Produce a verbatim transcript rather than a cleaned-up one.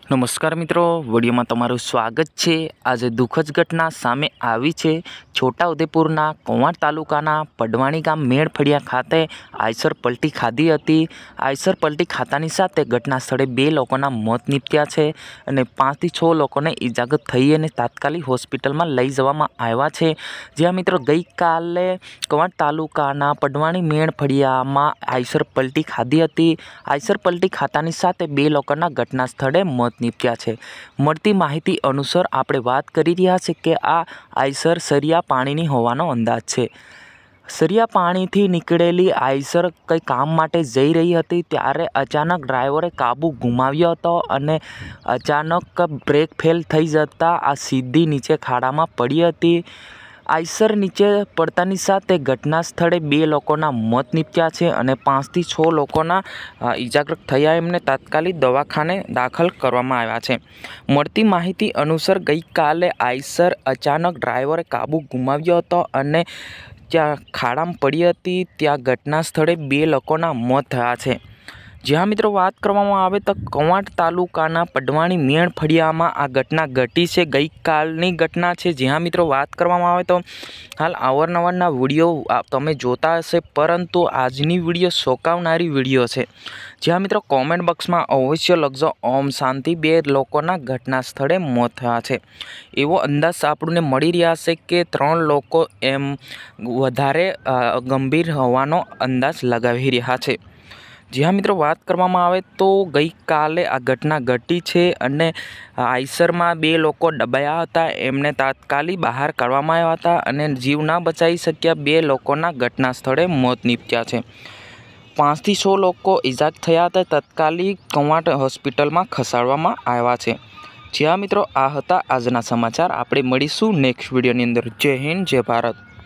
नमस्कार मित्रों, वीडियो में तमारुं स्वागत है। आज दुखद घटना सामे आवी छे। छोटाउदेपुरना कोंवाड़ तालुकाना पडवाणी गाम मेळफळिया खाते आयसर पलटी खाधी हती। आयसर पलटी खातानी साथे घटना स्थळे बे लोकोना मोत निपट्या छे अने पांच थी छ लोकोने इजागत थई अने तात्कालिक होस्पिટલમાં લઈ જવામાં આવ્યા છે। જ્યાં મિત્રો ગઈકાલે કોંવાડ તાલુકાના પડવાણી મેળફળિયામાં આયસર પલટી ખાધી હતી। આયસર પલટી ખાતાની સાથે બે લોકોના ઘટના સ્થળે મોત निपट्या छे। मळती माहिती अनुसार आपणे वात करी रह्या छे के आ आयसर सरिया पाणीनी होवानो अंदाज छे। सरिया पाणीथी निकळेली आयसर कई काम माटे जई रही हती त्यारे अचानक ड्राइवरे काबू गुमाव्यो हतो अने अचानक ब्रेक फेल थई जता आ सीधी नीचे खाड़ामां पड़ी हती। आयसर नीचे पड़तानी साथे घटना स्थळे बे लोकोना मोत निपट्या छे अने पांच थी छ लोकोना इजाग्रस्त थया एमने तात्कालिक दवाखाने दाखल करवामां आव्या छे। मळती माहिती अनुसार गई काले आयसर अचानक ड्राइवरे काबू गुमाव्यो हतो अने ज्यां खाड़ामां पड़ी हती त्यां घटना स्थळे बे लोकोना मोत थया छे। ज्यां मित्रों वात करवामां आवे तो कोंवाड़ तालुकाना पडवाणी मेळफळियामां आ घटना घटी छे। गई कालनी घटना छे। ज्यां मित्रों वात करवामां आवे तो हाल अवारनवारना विडियो तमे जोता हशे, परंतु आजनी विडियो शोकावनारी विडियो छे। ज्यां मित्रों कॉमेंट बॉक्स में अवश्य लखजो ओम शांति। बे लोकोना घटना स्थळे मोत थया छे एवो अंदाज आपणे मळी रह्या छे के त्रण लोको एम वधारे गंभीर होवानो अंदाज लगावी रह्या छे। ज्यां मित्रों बात करवामां आवे तो गई काले आ घटना घटी छे अने आयसर में बे लोको दबाया हता एमने तात्कालिक बहार काढवामां आव्या हता अने जीव न बचावी शक्या बे लोकोना घटना स्थळे मोत निपट्या छे। पांच थी छ लोको इजाग्रस्त थया हता तात्कालिक कोंवाड़ होस्पिटल में खसाडवामां आव्या छे। ज्यां मित्रों आ हता आजना समाचार। आपणे मळीशुं नेक्स्ट विडियोनी अंदर। जय हिंद, जय भारत।